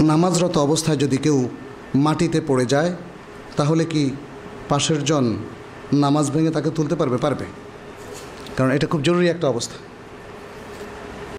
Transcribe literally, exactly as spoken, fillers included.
নামাজরত অবস্থায় যদি কেউ মাটিতে পড়ে যায় তাহলে কি পাশের জন নামাজ ভেঙে তাকে তুলতে পারবে? পারবে, কারণ এটা খুব জরুরি একটা অবস্থা।